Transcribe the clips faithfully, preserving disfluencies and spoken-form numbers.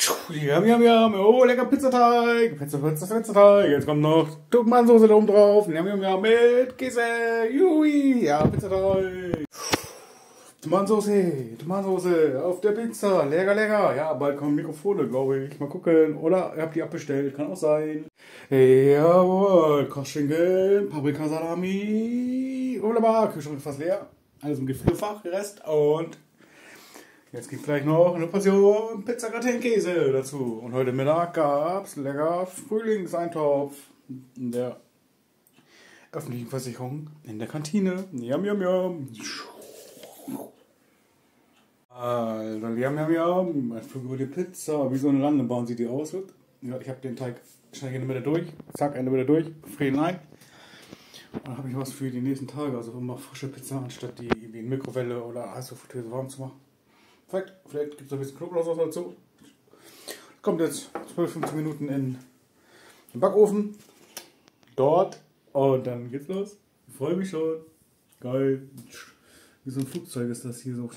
Ja, ja, ja, oh, lecker Pizzateig, Pizza, Pizza, Pizzateig. Jetzt kommt noch Tomatensoße da oben drauf. Ja, ja, ja, mit Käse, Jui, ja, Pizzateig. Tomatensoße, Tomatensoße auf der Pizza, lecker, lecker. Ja, bald kommen Mikrofone, glaube ich. Mal gucken. Oder ihr habt die abbestellt, kann auch sein. Jawohl, Kochschinken, Paprikasalami. Wunderbar, Kühlschrank ist fast leer. Alles im Gefrierfach, Rest. Und jetzt gibt es gleich noch eine Portion Pizza Gratin-Käse dazu. Und heute Mittag gab es lecker Frühlingseintopf in der öffentlichen Versicherung in der Kantine. Yum, yum, yum. Also, yum, yum, yum. Ein Flug über die Pizza. Wie so eine Landebahn sieht die aus. Ja, ich habe den Teig schnell in der Mitte durch. Zack, in der Mitte durch. Frieden ein. Und dann habe ich was für die nächsten Tage. Also immer frische Pizza, anstatt die wie in Mikrowelle oder Heißluftfritteuse warm zu machen. Perfekt. Vielleicht gibt es ein bisschen Knoblauch dazu. Kommt jetzt zwölf, fünfzehn Minuten in den Backofen. Dort. Und dann geht's los. Ich freue mich schon. Geil. Wie so ein Flugzeug ist das hier so.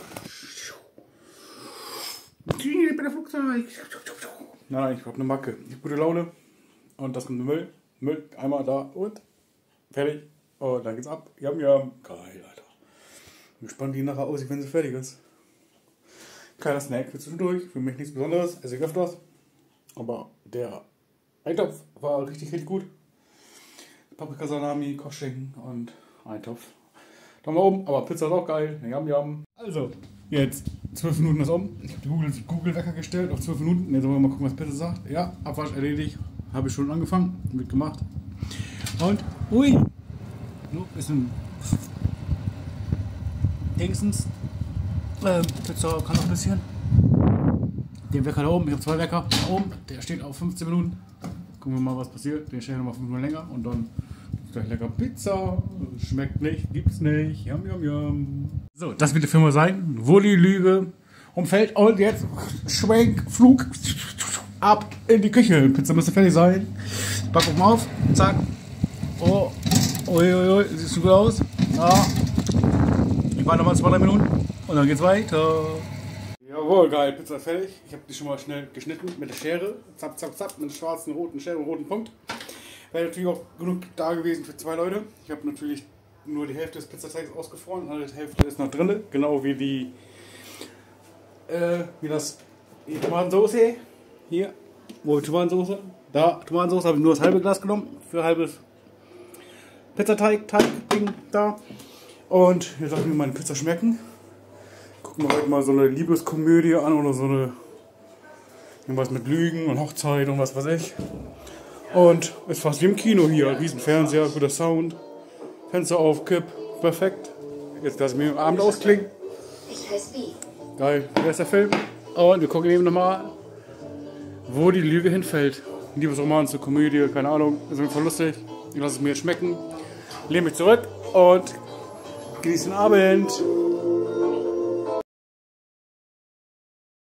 Ich bin der Flugzeug. Nein, ich habe eine Macke. Ich habe gute Laune. Und das kommt Müll. Müll. Einmal da und fertig. Und dann geht's ab. Yum, yum. Geil, Alter. Bin gespannt, wie die nachher aussieht, wenn sie fertig ist. Kleiner Snack für zwischendurch. Für mich nichts Besonderes. Esse ich öfters. Aber der Eintopf war richtig, richtig gut. Paprikasalami, Kochschinken und Eintopf. Daumen nach oben, aber Pizza ist auch geil. Yum, yum. Also, jetzt zwölf Minuten ist um. Ich habe die Google, Google-Wecker gestellt auf zwölf Minuten. Jetzt wollen wir mal gucken, was Pizza sagt. Ja, Abwasch erledigt. Habe ich schon angefangen. Wird gemacht. Und, ui. So, ist ein Dingsens. Ähm, Pizza kann noch ein bisschen. Den Wecker da oben. Ich habe zwei Wecker da oben. Der steht auf fünfzehn Minuten. Gucken wir mal, was passiert. Den stelle ich nochmal fünf Minuten länger. Und dann gibt es gleich lecker Pizza. Schmeckt nicht, gibt's nicht. Yum, yum, yum. So, das wird die Firma sein, wo die Lüge umfällt. Und jetzt Schwenk, Flug, ab in die Küche. Pizza müsste fertig sein. Backofen auf, zack. Oh, uiuiui, siehst du gut aus? Ja. Ich warte nochmal zwei, drei Minuten und dann geht's weiter. Jawohl, geil, Pizza ist fertig. Ich habe die schon mal schnell geschnitten mit der Schere. Zapp, zapp, zapp, mit der schwarzen, roten Schere und roten Punkt. Wäre natürlich auch genug da gewesen für zwei Leute. Ich habe natürlich nur die Hälfte des Pizzateigs ausgefroren, und die Hälfte ist noch drin, genau wie die, äh, wie das, die Tomatensoße, hier, wo die Tomatensoße, da, Tomatensoße habe ich nur das halbe Glas genommen, für halbes Pizzateig, Teig, Ding, da, und jetzt lasse ich mir meine Pizza schmecken, gucken wir heute mal so eine Liebeskomödie an, oder so eine, irgendwas mit Lügen und Hochzeit und was weiß ich, und ist fast wie im Kino hier, riesen Fernseher, guter Sound, Fenster auf, Kipp, perfekt. Jetzt lasse ich mir den Abend ausklingen. Ich heiße Wie. Geil, wer ist der Film? Und wir gucken eben nochmal, wo die Lüge hinfällt. Liebesroman zur Komödie, keine Ahnung, ist auf jeden Fall lustig. Ich lasse es mir jetzt schmecken, lehne mich zurück und genieße den Abend.